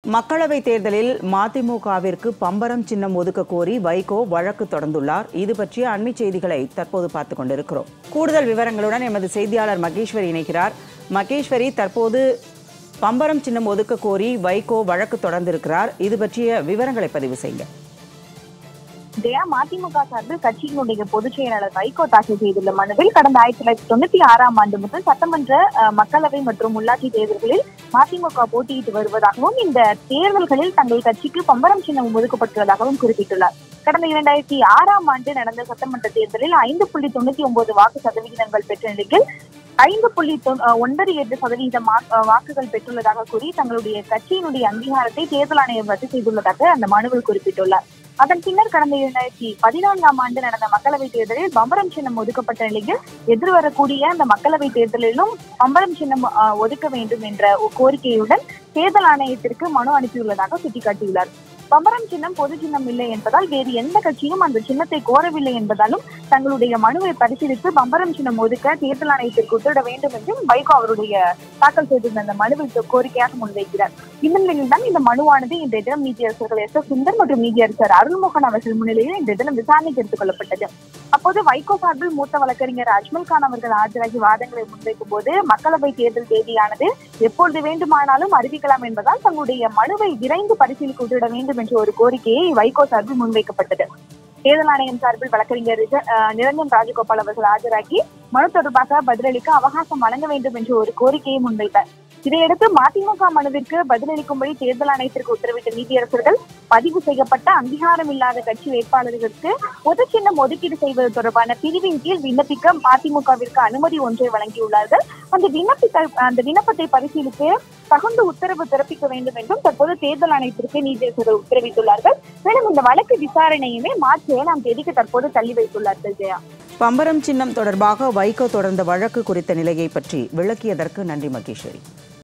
மக்களவைத் தேர்தலில் மதிமுகவிற்கு பம்பரம் சின்னம் ஒதுக்க கோரி வைகோ வழக்கு தொடர்ந்துள்ளார். இது பற்றிய அண்மை செய்திகளை தற்போது பார்த்துக் கொண்டிருக்கிறோம். கூடுதல் விவரங்களுடன் எமது செய்தியாளர் மகேஸ்வரி இணைக்கிறார். மகேஸ்வரி, தற்போது பம்பரம் சின்னம் ஒதுக்க கோரி வைகோ வழக்கு தொடர்ந்திருக்கிறார். இது பற்றிய விவரங்களை பதிவு செய்யுங்க. மதிமுக சார்பில் கட்சியினுடைய பொதுச் செயலாளர் வைகோ தாக்கல் செய்துள்ள மனுவில் கடந்த 1996ஆம் ஆண்டு முதல் சட்டமன்ற, மக்களவை மற்றும் உள்ளாட்சி தேர்தல்களில் மதிமுக போட்டியிட்டு வருவதாகவும் இந்த தேர்தல்களில் தங்கள் கட்சிக்கு பம்பரம் சின்னம் ஒதுக்கப்பட்டுள்ளதாகவும் குறிப்பிட்டுள்ளார். கடந்த 2006ஆம் ஆண்டு நடந்த சட்டமன்ற தேர்தலில் 5.99 வாக்கு சதவிகிதங்கள் பெற்ற நிலையில் 5.98% வாக்குகள் பெற்றுள்ளதாக கூறி தங்களுடைய கட்சியினுடைய அங்கீகாரத்தை தேர்தல் ஆணையம் ரத்து செய்துள்ளதாக அந்த மனுவில் குறிப்பிட்டுள்ளார். அதன் பின்னர் கடந்த 2014ஆம் ஆண்டு நடந்த மக்களவைத் தேர்தலில் பம்பரம் சின்னம் ஒதுக்கப்பட்ட நிலையில் எதிர்வரக்கூடிய அந்த மக்களவைத் தேர்தலிலும் பம்பரம் சின்னம் ஒதுக்க வேண்டும் என்ற கோரிக்கையுடன் தேர்தல் ஆணையத்திற்கு மனு அனுப்பியுள்ளதாக சுட்டிக்காட்டியுள்ளார். பம்பரம் சின்னம் பொது சின்னம் இல்லை என்பதால் வேறு எந்த கட்சியும் அந்த சின்னத்தை கோரவில்லை என்பதாலும் தங்களுடைய மனுவை பரிசீலித்து பம்பரம் சின்னம் ஒதுக்க தேர்தல் ஆணையத்திற்கு உத்தரவிட வேண்டும் என்றும் வைகோ அவருடைய தாக்கல் செய்திருந்த அந்த மனுவில் கோரிக்கையாக முன்வைக்கிறார். இந்த நிலையில்தான் இந்த மனுவானது இன்றைய தினம் நீதியரசர்கள் எஸ் சுந்தர் மற்றும் நீதியரசர் அருள்மோகன் அவர்கள் முன்னிலையில் இன்றைய தினம் விசாரணைக்கு எடுத்துக் கொள்ளப்பட்டது. அப்போது வைகோ சார்பில் மூத்த வழக்கறிஞர் அஜ்மல் கான் அவர்கள் ஆஜராகி வாதங்களை முன்வைக்கும் போது மக்களவை தேர்தல் தேதியானது எப்பொழுது வேண்டுமானாலும் அறிவிக்கலாம் என்பதால் தங்களுடைய மனுவை விரைந்து பரிசீலிக்க உத்தரவிட வேண்டும் என்ற ஒரு கோரிக்கையை வைகோ சார்பில் முன்வைக்கப்பட்டது. தேர்தல் ஆணையம் சார்பில் வழக்கறிஞர் நிரஞ்சன் ராஜகோபால் அவர்கள் ஆஜராகி மனு தொடர்பாக பதிலளிக்க அவகாசம் வழங்க வேண்டும் என்ற ஒரு கோரிக்கையை முன்வைத்தார். இதையடுத்து மதிமுக மனுவிற்கு பதிலளிக்கும்படி தேர்தல் ஆணையத்திற்கு உத்தரவிட்ட நீதியரசர்கள் பதிவு செய்யப்பட்ட அங்கீகாரம் இல்லாத கட்சி வேட்பாளர்களுக்கு பொது சின்னம் ஒதுக்கீடு செய்வது தொடர்பான பிரிவின் கீழ் விண்ணப்பிக்க மதிமுகவிற்கு அனுமதி ஒன்றை வழங்கியுள்ளார்கள். அந்த விண்ணப்பத்தை பரிசீலித்து தகுந்த உத்தரவு பிறப்பிக்க வேண்டும் என்றும் தற்போது தேர்தல் ஆணையத்திற்கு நீதியரசர்கள் உத்தரவிட்டுள்ளார்கள். மேலும் இந்த வழக்கு விசாரணையுமே மார்ச் 7ஆம் தேதிக்கு தற்போது தள்ளி வைத்துள்ளார்கள். ஜெயா, பம்பரம் சின்னம் தொடர்பாக வைகோ தொடர்ந்த வழக்கு குறித்த நிலையை பற்றி விளக்கியதற்கு நன்றி மகேஸ்வரி.